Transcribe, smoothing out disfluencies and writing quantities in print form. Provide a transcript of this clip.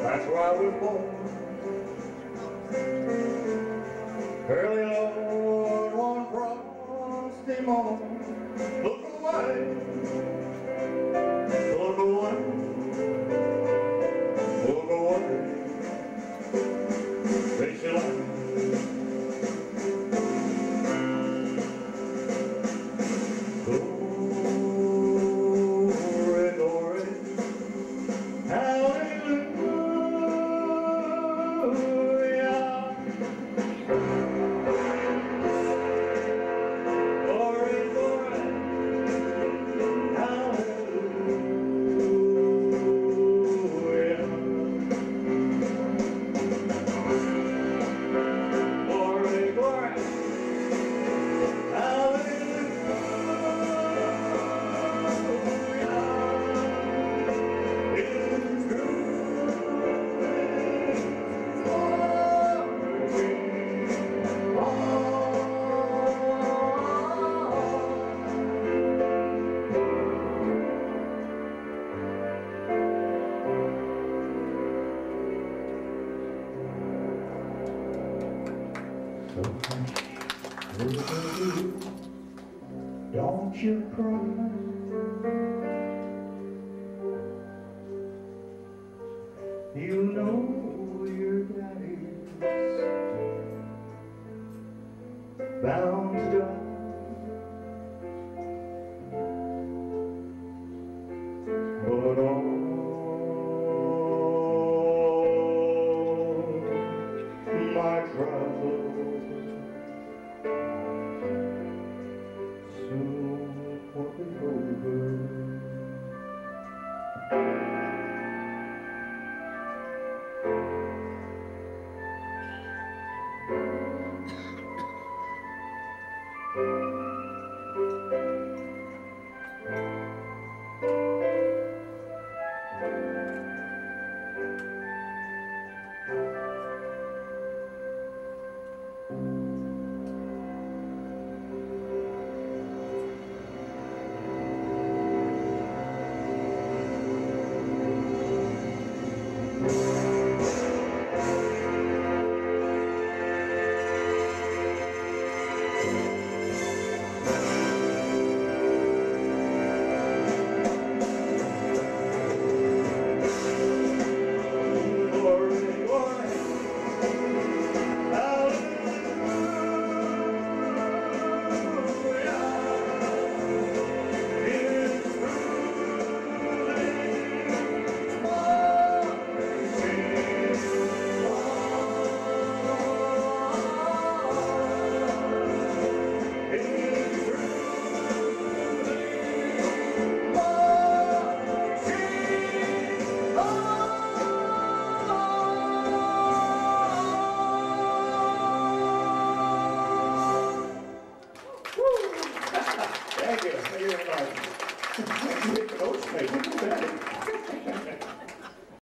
That's where I was born. Early Lord, one frosty morning, look away, look away, look away. Face your life. Glory, glory, hallelujah. Glory, glory, hallelujah. Glory, glory, don't you cry. You know your daddy's bound to die. But all my troubles soon will be over. Thank you. Thank you very much. You hit the notes, mate.